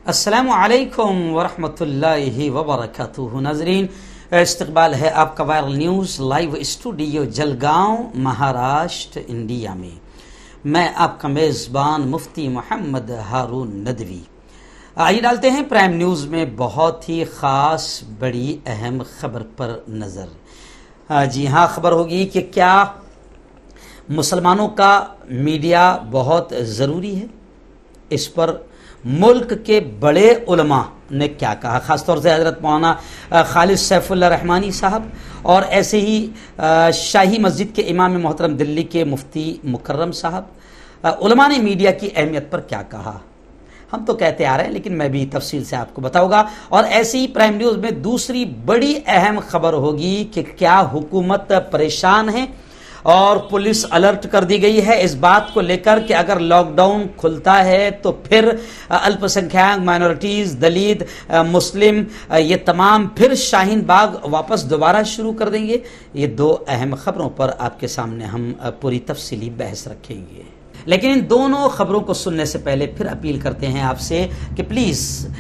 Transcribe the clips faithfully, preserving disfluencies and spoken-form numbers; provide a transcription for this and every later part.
السلام علیکم ورحمۃ اللہ وبرکاتہ۔ ناظرین، استقبال ہے آپ کا viral news live studio Jalgaon Maharashtra India میں۔ میں آپ کا میزبان مفتی محمد ہارون ندوی۔ آئیے ڈالتے ہیں پرائم نیوز میں بہت ہی خاص بڑی اہم خبر پر نظر۔ جی ہاں، خبر ہوگی کہ کیا مسلمانوں کا میڈیا بہت ضروری ہے؟ اس پر ملک کے بڑے علماء نے کیا کہا، خاص طور سے حضرت مولانا خالد سیف اللہ رحمانی صاحب اور ایسے ہی شاہی مسجد کے امام محترم دلی کے مفتی مکرم صاحب۔ علماء نے میڈیا کی اہمیت پر کیا کہا ہم تو کہتے آ رہے ہیں، لیکن میں بھی تفصیل سے آپ کو بتاؤں گا۔ اور ایسے ہی پرائم نیوز میں دوسری بڑی اہم خبر ہوگی کہ کیا حکومت پریشان ہے اور پولیس الرٹ کر دی گئی ہے اس بات کو لے کر کہ اگر لاک ڈاؤن کھلتا ہے تو پھر الپ سنکھیانک، مائنورٹیز، دلت، مسلم، یہ تمام پھر شاہین باغ واپس دوبارہ شروع کر دیں گے۔ یہ دو اہم خبروں پر آپ کے سامنے ہم پوری تفصیلی بحث رکھیں گے، لیکن ان دونوں خبروں کو سننے سے پہلے پھر اپیل کرتے ہیں آپ سے کہ پلیز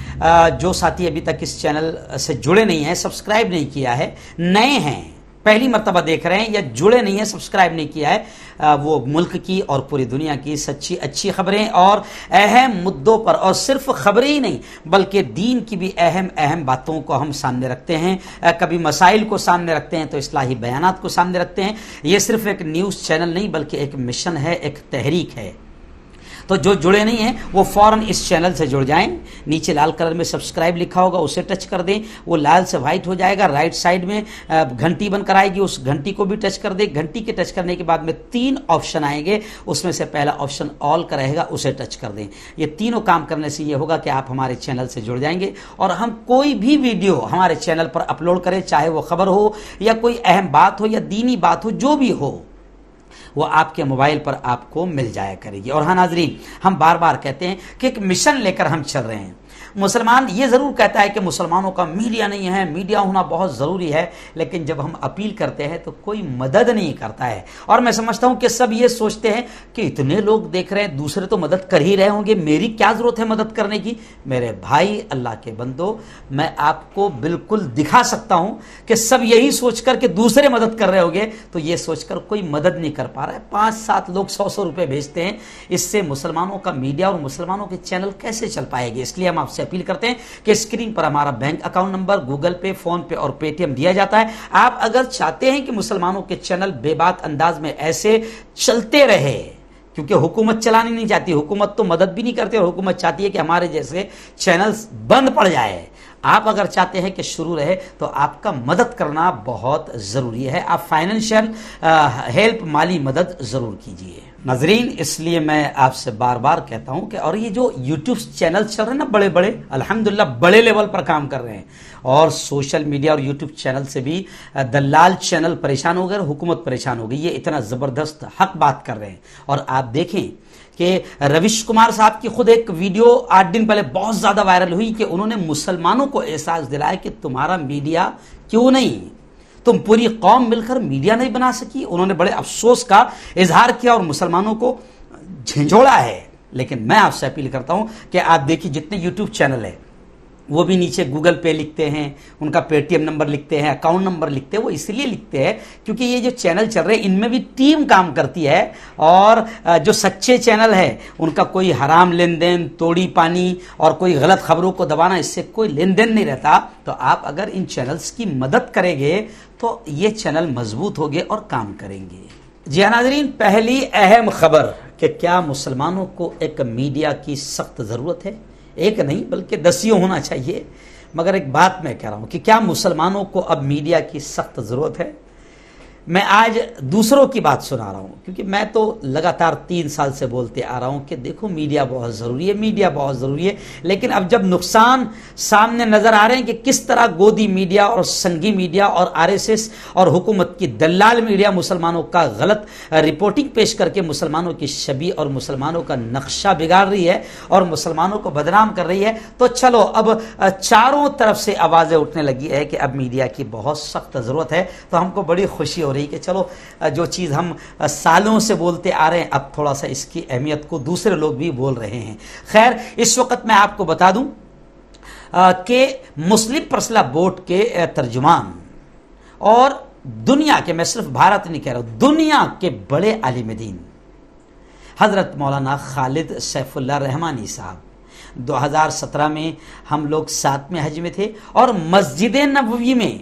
جو ساتھی ابھی تک اس چینل سے جڑے نہیں ہیں، سبسکرائب نہیں کیا ہے، نئے ہیں، پہلی مرتبہ دیکھ رہے ہیں یا جڑے نہیں ہیں، سبسکرائب نہیں کیا ہے، وہ ملک کی اور پوری دنیا کی سچی اچھی خبریں اور اہم مدوں پر، اور صرف خبریں ہی نہیں بلکہ دین کی بھی اہم اہم باتوں کو ہم سامنے رکھتے ہیں، کبھی مسائل کو سامنے رکھتے ہیں تو اصلاحی بیانات کو سامنے رکھتے ہیں۔ یہ صرف ایک نیوز چینل نہیں بلکہ ایک مشن ہے، ایک تحریک ہے۔ تو جو جڑے نہیں ہیں وہ فوراً اس چینل سے جڑ جائیں۔ نیچے لال کلر میں سبسکرائب لکھا ہوگا، اسے ٹچ کر دیں، وہ لال سے وائٹ ہو جائے گا۔ رائٹ سائڈ میں گھنٹی بن کر آئے گی، اس گھنٹی کو بھی ٹچ کر دیں۔ گھنٹی کے ٹچ کرنے کے بعد میں تین آپشن آئیں گے، اس میں سے پہلا آپشن آل کا رہے گا، اسے ٹچ کر دیں۔ یہ تینوں کام کرنے سے یہ ہوگا کہ آپ ہمارے چینل سے جڑ جائیں گے اور ہم کوئی بھی ویڈیو ہمارے چینل پر اپلوڈ کریں، چاہے وہ خبر ہو یا کوئی اہم بات ہو یا دینی بات ہو، جو بھی ہو، وہ آپ کے موبائل پر آپ کو مل جایا کرے گی۔ اور ہاں ناظرین، ہم بار بار کہتے ہیں کہ ایک مشن لے کر ہم چل رہے ہیں۔ مسلمان یہ ضرور کہتا ہے کہ مسلمانوں کا میڈیا نہیں ہے، میڈیا ہونا بہت ضروری ہے، لیکن جب ہم اپیل کرتے ہیں تو کوئی مدد نہیں کرتا ہے۔ اور میں سمجھتا ہوں کہ سب یہ سوچتے ہیں کہ اتنے لوگ دیکھ رہے ہیں، دوسرے تو مدد کر ہی رہے ہوں گے، میری کیا ضرورت ہے مدد کرنے کی؟ میرے بھائی، اللہ کے بندو، میں آپ کو بالکل دکھا سکتا ہوں کہ سب یہی سوچ کر کہ دوسرے مدد کر رہے ہوں گے تو یہ سوچ کر کوئی مدد نہیں کر پا رہا ہے۔ پانچ سات لوگ سو سو روپے بھیجتے ہیں، اس سے مسلمانوں کا میڈیا اور مسلمانوں کے چینل کیسے چل پائے گے؟ اس لیے ہم آپ سے اپیل کرتے ہیں کہ اسکرین پر ہمارا bank account number, Google Pay, PhonePe اور پے ٹی ایم دیا جاتا ہے۔ آپ اگر چاہتے ہیں کہ مسلمانوں کے چینل بے بات انداز میں ایسے چلتے رہے، کیونکہ حکومت چلانی نہیں چاہتی، حکومت تو مدد بھی نہیں کرتی، اور حکومت چاہتی ہے کہ ہمارے جیسے چینلز بند پڑ جائے۔ آپ اگر چاہتے ہیں کہ شروع رہے تو آپ کا مدد کرنا بہت ضروری ہے۔ آپ فائنینشیل ہیلپ، مالی مدد ضرور کیجیے۔ ناظرین، اس لیے میں آپ سے بار بار کہتا ہوں کہ اور یہ جو یوٹیوب چینل چل رہے ہیں نا، بڑے بڑے، الحمدللہ بڑے لیول پر کام کر رہے ہیں، اور سوشل میڈیا اور یوٹیوب چینل سے بھی دلال چینل پریشان ہو گئے، حکومت پریشان ہو گئی۔ یہ اتنا زبردست حق بات کر رہے ہیں۔ اور آپ دیکھیں کہ رویش کمار صاحب کی خود ایک ویڈیو آٹھ دن پہلے بہت زیادہ وائرل ہوئی کہ انہوں نے مسلمانوں کو احساس دلایا کہ تمہارا میڈیا کیوں نہیں، تم پوری قوم مل کر میڈیا نہیں بنا سکی۔ انہوں نے بڑے افسوس کا اظہار کیا اور مسلمانوں کو جھنجھوڑا ہے۔ لیکن میں آپ سے اپیل کرتا ہوں کہ آپ دیکھیے جتنے یوٹیوب چینل ہیں وہ بھی نیچے گوگل پے لکھتے ہیں، ان کا پے ٹی ایم نمبر لکھتے ہیں، اکاؤنٹ نمبر لکھتے ہیں۔ وہ اس لیے لکھتے ہیں کیونکہ یہ جو چینل چل رہے ہیں ان میں بھی ٹیم کام کرتی ہے، اور جو سچے چینل ہے ان کا کوئی حرام لین دین، توڑی پانی اور کوئی غلط خبروں کو دبانا، اس سے کوئی لین دین نہیں رہتا۔ تو آپ اگر ان چینلز کی مدد کریں گے تو یہ چینل مضبوط ہوگے اور کام کریں گے۔ جی ہاں ناظرین، پہلی اہم خبر کہ کیا مسلمانوں کو ایک میڈیا کی سخت ضرورت ہے؟ ایک نہیں بلکہ دسیوں ہونا چاہیے، مگر ایک بات میں کہہ رہا ہوں کہ کیا مسلمانوں کو اب میڈیا کی سخت ضرورت ہے؟ میں آج دوسروں کی بات سنا رہا ہوں، کیونکہ میں تو لگاتار تین سال سے بولتے آ رہا ہوں کہ دیکھو میڈیا بہت ضروری ہے، میڈیا بہت ضروری ہے، لیکن اب جب نقصان سامنے نظر آ رہے ہیں کہ کس طرح گودی میڈیا اور سنگی میڈیا اور آر ایس ایس اور حکومت کی دلال میڈیا مسلمانوں کا غلط رپورٹنگ پیش کر کے مسلمانوں کی شبیہ اور مسلمانوں کا نقشہ بگاڑ رہی ہے اور مسلمانوں کو بدنام کر رہی ہے، تو چلو اب چاروں طرف سے آوازیں اٹھنے لگی ہے کہ اب میڈیا کی بہت سخت ضرورت ہے۔ تو ہم کو بڑی خوشی ہو رہی کہ چلو جو چیز ہم سالوں سے بولتے آ رہے ہیں اب تھوڑا سا اس کی اہمیت کو دوسرے لوگ بھی بول رہے ہیں۔ خیر، اس وقت میں آپ کو بتا دوں کے مسلم پرسلا بورڈ کے ترجمان اور دنیا کے، میں صرف بھارت نہیں کہہ رہا ہوں، دنیا کے بڑے عالم دین حضرت مولانا خالد سیف اللہ رحمانی صاحب، دو ہزار سترہ میں ہم لوگ ساتھ میں حج میں تھے، اور مسجد نبوی میں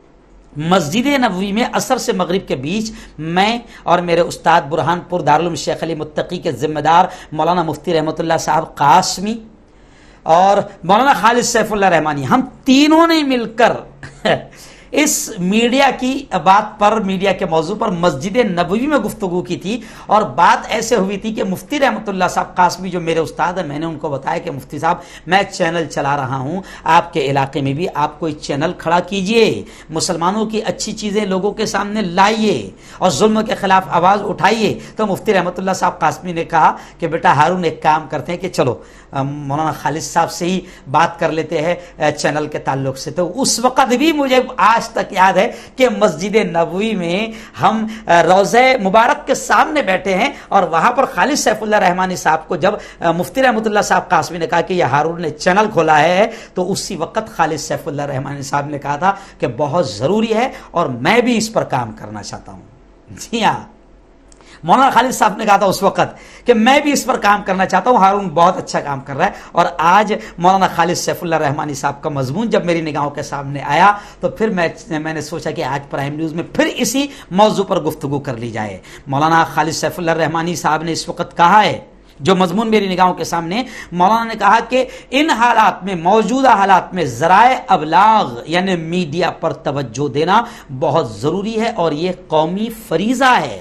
مسجد نبوی میں عصر سے مغرب کے بیچ میں اور میرے استاد برہان پور دارالعلوم شیخ علی متقی کے ذمہ دار مولانا مفتی رحمۃ اللہ صاحب قاسمی اور مولانا خالد سیف اللہ رحمانی، ہم تینوں نے مل کر اس میڈیا کی بات پر، میڈیا کے موضوع پر مسجد نبوی میں گفتگو کی تھی، اور بات ایسے ہوئی تھی کہ مفتی رحمۃ اللہ صاحب قاسمی جو میرے استاد ہیں، میں نے ان کو بتایا کہ مفتی صاحب میں چینل چلا رہا ہوں، آپ کے علاقے میں بھی آپ کوئی چینل کھڑا کیجئے، مسلمانوں کی اچھی چیزیں لوگوں کے سامنے لائیے اور ظلم کے خلاف آواز اٹھائیے۔ تو مفتی رحمۃ اللہ صاحب قاسمی نے کہا کہ بیٹا ہارون ایک کام کرتے ہیں کہ چلو مولانا خالد صاحب سے ہی بات کر لیتے ہیں چینل کے تعلق سے۔ تو اس وقت بھی مجھے آج تک یاد ہے کہ مسجد نبوی میں ہم روضہ مبارک کے سامنے بیٹھے ہیں، اور وہاں پر خالد سیف اللہ رحمانی صاحب کو جب مفتی رحمۃ اللہ صاحب قاسمی نے کہا کہ یہ ہارون نے چینل کھولا ہے، تو اسی وقت خالد سیف اللہ رحمانی صاحب نے کہا تھا کہ بہت ضروری ہے اور میں بھی اس پر کام کرنا چاہتا ہوں۔ جی ہاں، مولانا خالد صاحب نے کہا تھا اس وقت کہ میں بھی اس پر کام کرنا چاہتا ہوں، ہارون بہت اچھا کام کر رہا ہے۔ اور آج مولانا خالد سیف اللہ رحمانی صاحب کا مضمون جب میری نگاہوں کے سامنے آیا تو پھر میں میں نے سوچا کہ آج پرائم نیوز میں پھر اسی موضوع پر گفتگو کر لی جائے۔ مولانا خالد سیف اللہ رحمانی صاحب نے اس وقت کہا ہے، جو مضمون میری نگاہوں کے سامنے، مولانا نے کہا کہ ان حالات میں، موجودہ حالات میں ذرائع ابلاغ یعنی میڈیا پر توجہ دینا بہت ضروری ہے اور یہ قومی فریضہ ہے۔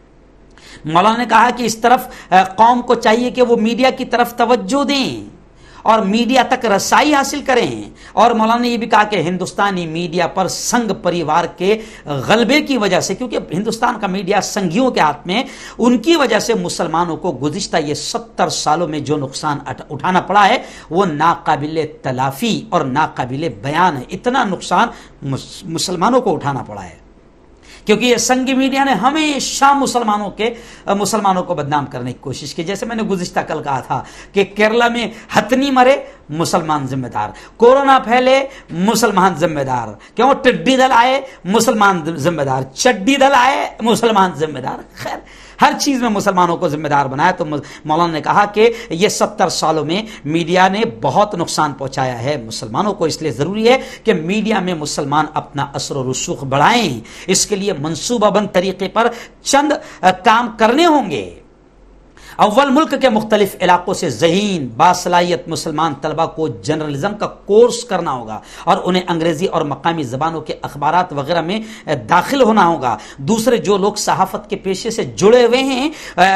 مولانا نے کہا کہ اس طرف قوم کو چاہیے کہ وہ میڈیا کی طرف توجہ دیں اور میڈیا تک رسائی حاصل کریں، اور مولانا نے یہ بھی کہا کہ ہندوستانی میڈیا پر سنگ پریوار کے غلبے کی وجہ سے، کیونکہ ہندوستان کا میڈیا سنگیوں کے ہاتھ میں، ان کی وجہ سے مسلمانوں کو گزشتہ یہ ستر سالوں میں جو نقصان اٹھانا پڑا ہے وہ ناقابل تلافی اور ناقابل بیان ہے۔ اتنا نقصان مسلمانوں کو اٹھانا پڑا ہے کیونکہ یہ سنگی میڈیا نے ہمیشہ مسلمانوں کے مسلمانوں کو بدنام کرنے کی کوشش کی۔ جیسے میں نے گزشتہ کل کہا تھا کہ کیرلا میں ہتنی مرے مسلمان ذمہ دار، کورونا پھیلے مسلمان ذمہ دار، کیوں ٹڈی دل آئے مسلمان ذمہ دار، چڈی دل آئے مسلمان ذمہ دار، خیر ہر چیز میں مسلمانوں کو ذمہ دار بنایا۔ تو مولانا نے کہا کہ یہ ستر سالوں میں میڈیا نے بہت نقصان پہنچایا ہے مسلمانوں کو، اس لیے ضروری ہے کہ میڈیا میں مسلمان اپنا اثر و رسوخ بڑھائیں۔ اس کے لیے منصوبہ بند طریقے پر چند کام کرنے ہوں گے۔ اول ملک کے مختلف علاقوں سے ذہین باصلاحیت مسلمان طلبہ کو جرنلزم کا کورس کرنا ہوگا اور انہیں انگریزی اور مقامی زبانوں کے اخبارات وغیرہ میں داخل ہونا ہوگا۔ دوسرے جو لوگ صحافت کے پیشے سے جڑے ہوئے ہیں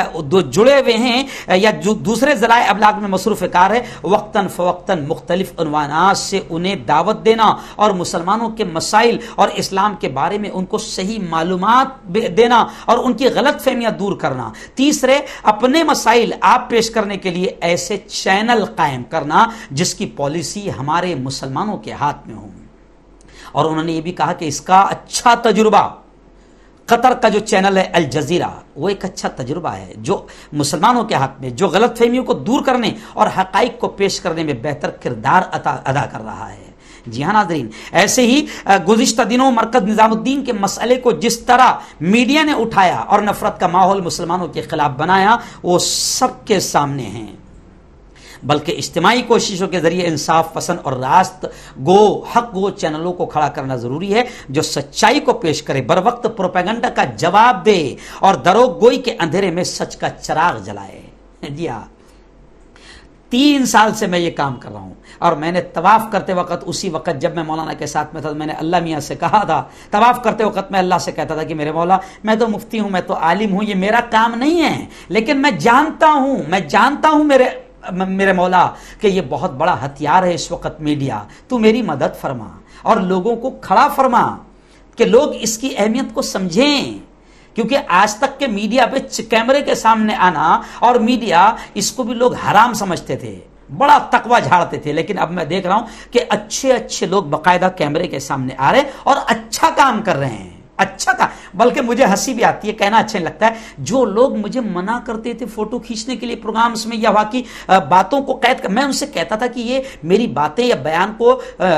جڑے ہوئے ہیں یا جو دوسرے ذرائع ابلاغ میں مصروف کار ہے، وقتاً فوقتاً مختلف عنوانات سے انہیں دعوت دینا اور مسلمانوں کے مسائل اور اسلام کے بارے میں ان کو صحیح معلومات دینا اور ان کی غلط فہمیاں دور کرنا۔ تیسرے، اپنے مسائل آپ پیش کرنے کے لیے ایسے چینل قائم کرنا جس کی پالیسی ہمارے مسلمانوں کے ہاتھ میں ہو۔ اور انہوں نے یہ بھی کہا کہ اس کا اچھا تجربہ، قطر کا جو چینل ہے الجزیرہ، وہ ایک اچھا تجربہ ہے جو مسلمانوں کے ہاتھ میں، جو غلط فہمیوں کو دور کرنے اور حقائق کو پیش کرنے میں بہتر کردار ادا کر رہا ہے۔ جی ہاں ناظرین، ایسے ہی گزشتہ دنوں مرکز نظام الدین کے مسئلے کو جس طرح میڈیا نے اٹھایا اور نفرت کا ماحول مسلمانوں کے خلاف بنایا وہ سب کے سامنے ہیں، بلکہ اجتماعی کوششوں کے ذریعے انصاف پسند اور راست گو حق گو چینلوں کو کھڑا کرنا ضروری ہے جو سچائی کو پیش کرے، بر وقت پروپیگنڈا کا جواب دے اور دروغ گوئی کے اندھیرے میں سچ کا چراغ جلائے۔ جی ہاں، تین سال سے میں یہ کام کر رہا ہوں اور میں نے طواف کرتے وقت، اسی وقت جب میں مولانا کے ساتھ میں تھا، میں نے اللہ میاں سے کہا تھا، طواف کرتے وقت میں اللہ سے کہتا تھا کہ میرے مولا، میں تو مفتی ہوں، میں تو عالم ہوں، یہ میرا کام نہیں ہے، لیکن میں جانتا ہوں میں جانتا ہوں میرے میرے مولا کہ یہ بہت بڑا ہتھیار ہے اس وقت میڈیا، تو میری مدد فرما اور لوگوں کو کھڑا فرما کہ لوگ اس کی اہمیت کو سمجھیں، کیونکہ آج تک کے میڈیا پہ کیمرے کے سامنے آنا اور میڈیا، اس کو بھی لوگ حرام سمجھتے تھے، بڑا تقوی جھاڑتے تھے، لیکن اب میں دیکھ رہا ہوں کہ اچھے اچھے لوگ باقاعدہ کیمرے کے سامنے آ رہے اور اچھا کام کر رہے ہیں۔ اچھا تھا، بلکہ مجھے ہنسی بھی آتی ہے، کہنا اچھا نہیں لگتا ہے، جو لوگ مجھے منع کرتے تھے فوٹو کھینچنے کے لیے پروگرامز میں یا واقعی باتوں کو قید کر، میں ان سے کہتا تھا کہ یہ میری باتیں یا بیان کو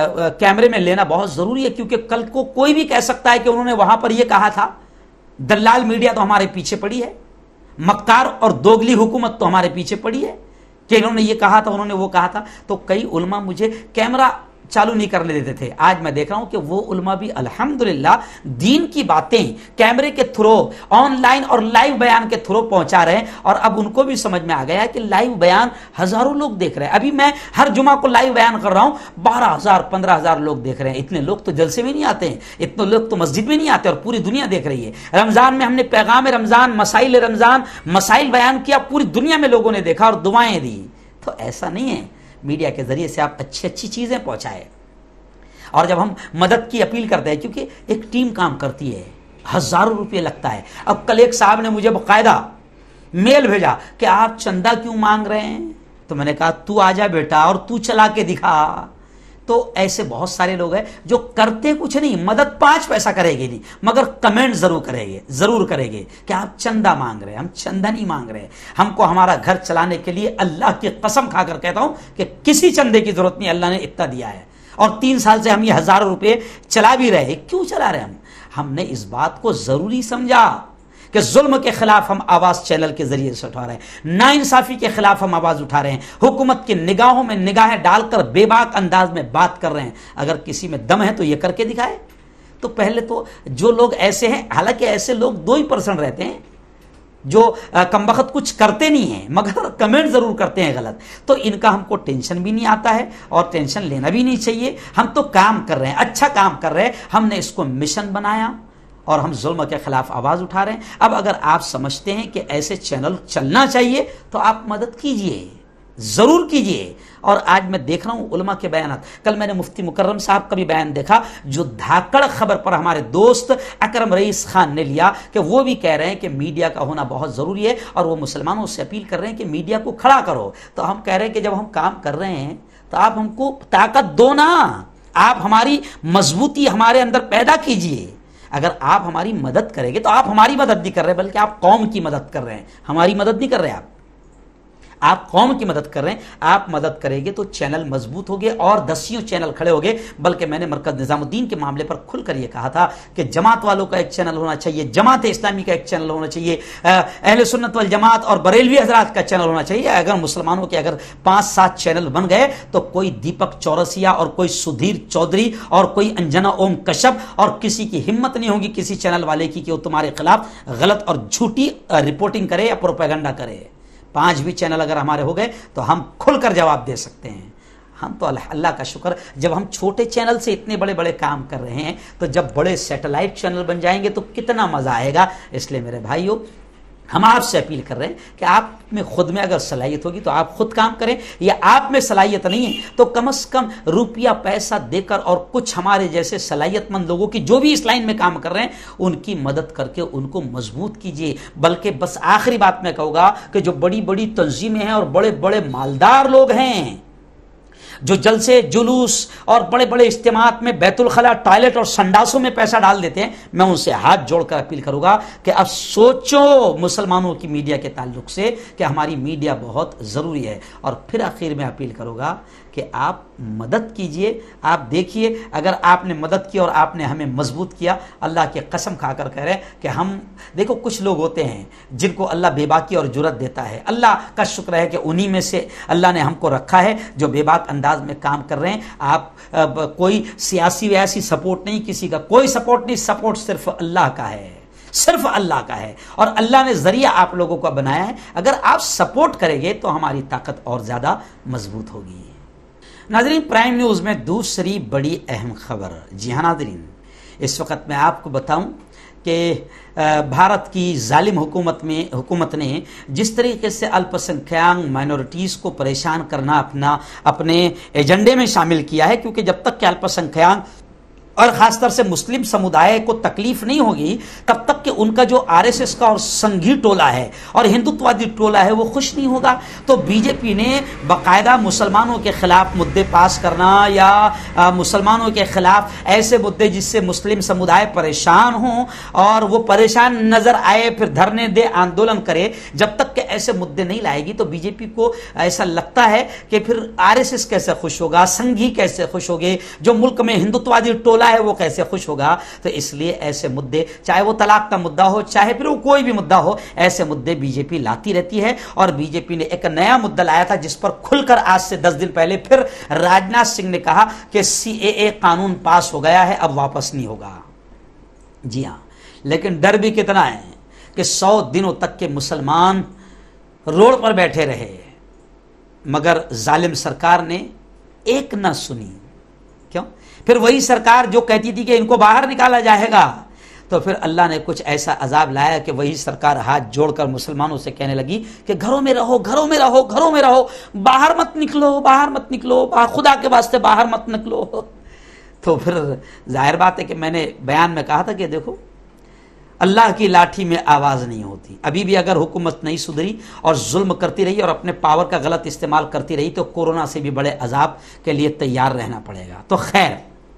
کیمرے میں لینا بہت ضروری ہے، کیونکہ کل کو کوئی بھی کہہ سکتا ہے کہ انہوں نے وہاں پر یہ کہا تھا۔ دلال میڈیا تو ہمارے پیچھے پڑی ہے، مکار اور دوگلی حکومت تو ہمارے پیچھے پڑی ہے کہ انہوں نے یہ کہا تھا، انہوں نے وہ کہا تھا۔ تو کئی علماء مجھے کیمرہ چالو نہیں کرنے دیتے تھے، آج میں دیکھ رہا ہوں کہ وہ علماء بھی الحمدللہ دین کی باتیں کیمرے کے تھرو، آن لائن اور لائیو بیان کے تھرو پہنچا رہے ہیں، اور اب ان کو بھی سمجھ میں آ گیا ہے کہ لائیو بیان ہزاروں لوگ دیکھ رہے ہیں۔ ابھی میں ہر جمعہ کو لائیو بیان کر رہا ہوں، بارہ ہزار پندرہ ہزار لوگ دیکھ رہے ہیں۔ اتنے لوگ تو جلسے میں نہیں آتے ہیں، اتنے لوگ تو مسجد میں نہیں آتے، اور پوری دنیا دیکھ رہی ہے۔ رمضان میں ہم نے پیغام رمضان، مسائل رمضان، مسائل بیان کیا، پوری دنیا میں لوگوں نے دیکھا اور دعائیں دی۔ تو ایسا نہیں ہے، میڈیا کے ذریعے سے آپ اچھی اچھی چیزیں پہنچائے۔ اور جب ہم مدد کی اپیل کرتے ہیں، کیونکہ ایک ٹیم کام کرتی ہے، ہزاروں روپے لگتا ہے۔ اب کل ایک صاحب نے مجھے باقاعدہ میل بھیجا کہ آپ چندہ کیوں مانگ رہے ہیں، تو میں نے کہا تو آ جا بیٹا اور تو چلا کے دکھا۔ تو ایسے بہت سارے لوگ ہیں جو کرتے کچھ نہیں، مدد پانچ پیسہ کرے گے نہیں، مگر کمنٹ ضرور کرے گے، ضرور کرے گے کہ آپ چندہ مانگ رہے ہیں۔ ہم چندہ نہیں مانگ رہے، ہم کو ہمارا گھر چلانے کے لیے اللہ کی قسم کھا کر کہتا ہوں کہ کسی چندے کی ضرورت نہیں، اللہ نے اتنا دیا ہے، اور تین سال سے ہم یہ ہزاروں روپے چلا بھی رہے۔ کیوں چلا رہے ہم ہم نے اس بات کو ضروری سمجھا کہ ظلم کے خلاف ہم آواز چینل کے ذریعے سے اٹھا رہے ہیں، ناانصافی کے خلاف ہم آواز اٹھا رہے ہیں، حکومت کی نگاہوں میں نگاہیں ڈال کر بے باک انداز میں بات کر رہے ہیں۔ اگر کسی میں دم ہے تو یہ کر کے دکھائے۔ تو پہلے تو جو لوگ ایسے ہیں، حالانکہ ایسے لوگ دو ہی پرسنٹ رہتے ہیں جو کم وقت کچھ کرتے نہیں ہیں مگر کمنٹ ضرور کرتے ہیں غلط، تو ان کا ہم کو ٹینشن بھی نہیں آتا ہے اور ٹینشن لینا بھی نہیں چاہیے۔ ہم تو کام کر رہے ہیں، اچھا کام کر رہے ہیں، ہم نے اس کو مشن بنایا اور ہم ظلم کے خلاف آواز اٹھا رہے ہیں۔ اب اگر آپ سمجھتے ہیں کہ ایسے چینل چلنا چاہیے تو آپ مدد کیجئے، ضرور کیجئے۔ اور آج میں دیکھ رہا ہوں علماء کے بیانات، کل میں نے مفتی مکرم صاحب کا بھی بیان دیکھا جو دھاکڑ خبر پر ہمارے دوست اکرم رئیس خان نے لیا کہ وہ بھی کہہ رہے ہیں کہ میڈیا کا ہونا بہت ضروری ہے، اور وہ مسلمانوں سے اپیل کر رہے ہیں کہ میڈیا کو کھڑا کرو۔ تو ہم کہہ رہے ہیں کہ جب ہم کام کر رہے ہیں تو آپ ہم کو طاقت دو نا، آپ ہماری مضبوطی ہمارے اندر پیدا کیجئے۔ اگر آپ ہماری مدد کریں گے تو آپ ہماری مدد نہیں کر رہے بلکہ آپ قوم کی مدد کر رہے ہیں، ہماری مدد نہیں کر رہے، آپ آپ قوم کی مدد کر رہے ہیں۔ آپ مدد کریں گے تو چینل مضبوط ہوگے اور دسیوں چینل کھڑے ہوگے۔ بلکہ میں نے مرکز نظام الدین کے معاملے پر کھل کر یہ کہا تھا کہ جماعت والوں کا ایک چینل ہونا چاہیے، جماعت اسلامی کا ایک چینل ہونا چاہیے، اہل سنت والجماعت اور بریلوی حضرات کا چینل ہونا چاہیے۔ اگر مسلمانوں کے اگر پانچ سات چینل بن گئے تو کوئی دیپک چورسیا اور کوئی سدھیر چودھری اور کوئی انجنا اوم کشپ اور کسی کی ہمت نہیں ہوگی کسی چینل والے کی کہ وہ تمہارے خلاف غلط اور جھوٹی رپورٹنگ کرے یا پروپیگنڈا کرے۔ پانچ بھی چینل اگر ہمارے ہو گئے تو ہم کھل کر جواب دے سکتے ہیں۔ ہم تو اللہ کا شکر، جب ہم چھوٹے چینل سے اتنے بڑے بڑے کام کر رہے ہیں تو جب بڑے سیٹلائٹ چینل بن جائیں گے تو کتنا مزہ آئے گا۔ اس لیے میرے بھائیوں، ہم آپ سے اپیل کر رہے ہیں کہ آپ میں خود میں اگر صلاحیت ہوگی تو آپ خود کام کریں، یا آپ میں صلاحیت نہیں ہے تو کم از کم روپیہ پیسہ دے کر اور کچھ ہمارے جیسے صلاحیت مند لوگوں کی جو بھی اس لائن میں کام کر رہے ہیں ان کی مدد کر کے ان کو مضبوط کیجیے۔ بلکہ بس آخری بات میں کہوں گا کہ جو بڑی بڑی تنظیمیں ہیں اور بڑے بڑے مالدار لوگ ہیں جو جلسے جلوس اور بڑے بڑے اجتماعات میں بیت الخلاء، ٹوائلٹ اور سنڈاسوں میں پیسہ ڈال دیتے ہیں، میں ان سے ہاتھ جوڑ کر اپیل کروں گا کہ اب سوچو مسلمانوں کی میڈیا کے تعلق سے کہ ہماری میڈیا بہت ضروری ہے۔ اور پھر آخر میں اپیل کروں گا کہ آپ مدد کیجئے۔ آپ دیکھیے اگر آپ نے مدد کی اور آپ نے ہمیں مضبوط کیا، اللہ کی قسم کھا کر کہہ رہے ہیں کہ ہم دیکھو کچھ لوگ ہوتے ہیں جن کو اللہ بے باکی اور جرت دیتا ہے، اللہ کا شکر ہے کہ انہی میں سے اللہ نے ہم کو رکھا ہے جو بے باک انداز میں کام کر رہے ہیں۔ آپ کوئی سیاسی ویاسی سپورٹ نہیں، کسی کا کوئی سپورٹ نہیں، سپورٹ صرف اللہ کا ہے، صرف اللہ کا ہے، اور اللہ نے ذریعہ آپ لوگوں کا بنایا ہے۔ اگر آپ سپورٹ کریں گے تو ہماری طاقت اور زیادہ مضبوط ہوگی۔ ناظرین، پرائم نیوز میں دوسری بڑی اہم خبر، جی ہاں ناظرین، اس وقت میں آپ کو بتاؤں کہ بھارت کی ظالم حکومت میں حکومت نے جس طریقے سے الپ سنکھیانک مائنورٹیز کو پریشان کرنا اپنا اپنے ایجنڈے میں شامل کیا ہے، کیونکہ جب تک کہ الپ سنکھیانک اور خاص طور سے مسلم سمودائے کو تکلیف نہیں ہوگی تب تک کہ ان کا جو آر ایس ایس کا اور سنگھی ٹولہ ہے اور ہندوتوادی ٹولہ ہے وہ خوش نہیں ہوگا. تو بی جے پی نے باقاعدہ مسلمانوں کے خلاف مدعے پاس کرنا یا مسلمانوں کے خلاف ایسے مدعے جس سے مسلم سمودائے پریشان ہوں اور وہ پریشان نظر آئے پھر دھرنے دے آندولن کرے، جب تک کہ ایسے مدعے نہیں لائے گی تو بی جے پی کو ایسا لگتا ہے کہ پھر آر ایس ایس کیسے خوش ہوگا، سنگھی کیسے خوش ہوگے، جو ملک میں ہندوتوادی ٹولہ ہے وہ کیسے خوش ہوگا. تو اس لیے ایسے مدعے، چاہے وہ طلاق کا مدعا ہو چاہے پھر وہ کوئی بھی مدعا ہو، ایسے مدعے بی جے پی لاتی رہتی ہے. اور بی جے پی نے ایک نیا مدعا لایا تھا جس پر کھل کر آج سے دس دن پہلے پھر راجناتھ سنگھ نے کہا کہ سی اے اے قانون پاس ہو گیا ہے، اب واپس نہیں ہوگا. جی ہاں، لیکن ڈر بھی کتنا ہے کہ سو دنوں تک کے مسلمان روڈ پر بیٹھے رہے مگر ظالم سرکار نے ایک نہ سنی. کیوں؟ پھر وہی سرکار جو کہتی تھی کہ ان کو باہر نکالا جائے گا، تو پھر اللہ نے کچھ ایسا عذاب لایا کہ وہی سرکار ہاتھ جوڑ کر مسلمانوں سے کہنے لگی کہ گھروں میں رہو، گھروں میں رہو، گھروں میں رہو، باہر مت نکلو، باہر مت نکلو، خدا کے واسطے باہر مت نکلو. تو پھر ظاہر بات ہے کہ میں نے بیان میں کہا تھا کہ دیکھو اللہ کی لاٹھی میں آواز نہیں ہوتی. ابھی بھی اگر حکومت نہیں سدھری اور ظلم کرتی رہی اور اپنے پاور کا غلط استعمال کرتی رہی تو کورونا سے بھی بڑے عذاب کے لیے تیار رہنا پڑے گا. تو خیر،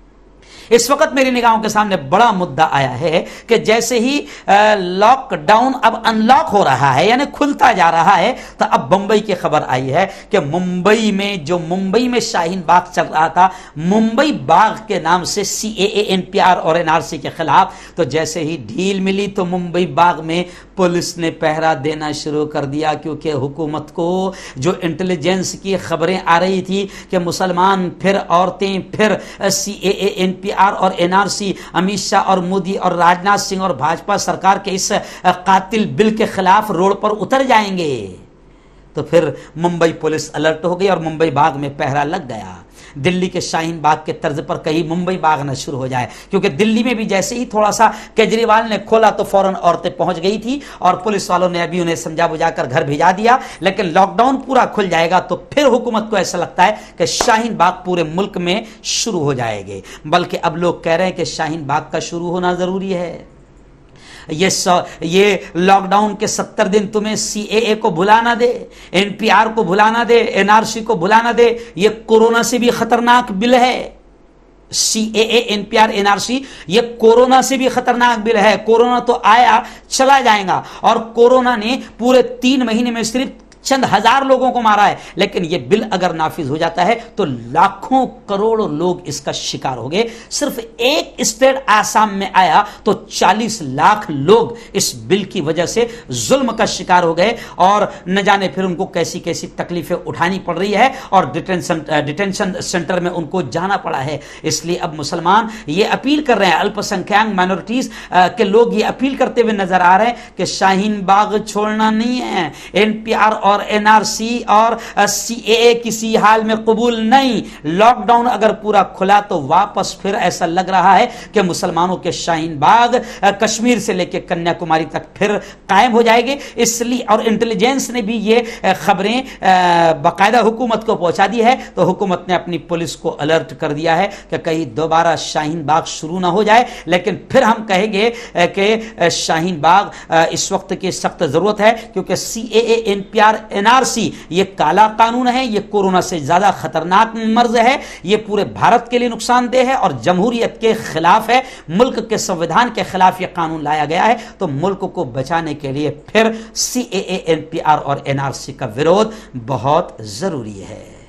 اس وقت میری نگاہوں کے سامنے بڑا مدعا آیا ہے کہ جیسے ہی لاک ڈاؤن اب ان لاک ہو رہا ہے یعنی کھلتا جا رہا ہے تو اب ممبئی کی خبر آئی ہے کہ ممبئی میں جو ممبئی میں شاہین باغ چل رہا تھا، ممبئی باغ کے نام سے C A A, N P R اور این آر سی کے خلاف، تو جیسے ہی ڈھیل ملی تو ممبئی باغ میں پولیس نے پہرا دینا شروع کر دیا، کیونکہ حکومت کو جو انٹیلیجنس کی خبریں آ رہی تھی کہ مسلمان پھر عورتیں پھر C A A, N P R اور N R C, Amit Shah اور مودی اور راجناتھ سنگھ اور بھاجپا سرکار کے اس قاتل بل کے خلاف روڈ پر اتر جائیں گے، تو پھر ممبئی پولیس الرٹ ہو گئی اور ممبئی باغ میں پہرا لگ گیا. دلی کے شاہین باغ کے طرز پر کہیں ممبئی باغ نہ شروع ہو جائے، کیونکہ دلی میں بھی جیسے ہی تھوڑا سا کیجریوال نے کھولا تو فوراً عورتیں پہنچ گئی تھی اور پولیس والوں نے ابھی انہیں سمجھا بجھا کر گھر بھیجا دیا. لیکن لاک ڈاؤن پورا کھل جائے گا تو پھر حکومت کو ایسا لگتا ہے کہ شاہین باغ پورے ملک میں شروع ہو جائے گے. بلکہ اب لوگ کہہ رہے ہیں کہ شاہین باغ کا شروع ہونا ضروری ہے. یہ یہ لاک ڈاؤن کے ستر دن تمہیں سی اے اے کو بھلانا دے، این پی آر کو بھلانا دے، این آر سی کو بھلانا دے. یہ کورونا سے بھی خطرناک بل ہے. C A A, N P R, N R C یہ کورونا سے بھی خطرناک بل ہے. کورونا تو آیا چلا جائے گا اور کورونا نے پورے تین مہینے میں صرف چند ہزار لوگوں کو مارا ہے، لیکن یہ بل اگر نافذ ہو جاتا ہے تو لاکھوں کروڑوں لوگ اس کا شکار ہو گئے. صرف ایک اسٹیٹ آسام میں آیا تو چالیس لاکھ لوگ اس بل کی وجہ سے ظلم کا شکار ہو گئے اور نہ جانے پھر ان کو کیسی کیسی تکلیفیں اٹھانی پڑ رہی ہے اور ڈیٹینشن ڈیٹینشن سینٹر میں ان کو جانا پڑا ہے. اس لیے اب مسلمان یہ اپیل کر رہے ہیں، الپ سنکھیانک مائنورٹیز کے لوگ یہ اپیل کرتے ہوئے نظر آ رہے ہیں کہ شاہین باغ چھوڑنا نہیں ہے، این پی آر اور این آر سی اور سی اے اے کسی حال میں قبول نہیں. لاک ڈاؤن اگر پورا کھلا تو واپس پھر ایسا لگ رہا ہے کہ مسلمانوں کے شاہین باغ کشمیر سے لے کے کنیا کماری تک پھر قائم ہو جائے گے. اس لیے اور انٹیلیجنس نے بھی یہ خبریں باقاعدہ حکومت کو پہنچا دی ہے، تو حکومت نے اپنی پولیس کو الرٹ کر دیا ہے کہ کہیں دوبارہ شاہین باغ شروع نہ ہو جائے. لیکن پھر ہم کہیں گے کہ شاہین باغ اس وقت کی سخت ضرورت ہے، کیونکہ C A A, N P R, N R C یہ کالا قانون ہے، یہ کورونا سے زیادہ خطرناک مرض ہے، یہ پورے بھارت کے لیے نقصان دہ ہے اور جمہوریت کے خلاف ہے. ملک کے سنویدھان کے خلاف یہ قانون لایا گیا ہے، تو ملک کو بچانے کے لیے پھر C A A, N P R اور این آر سی کا وروध بہت ضروری ہے.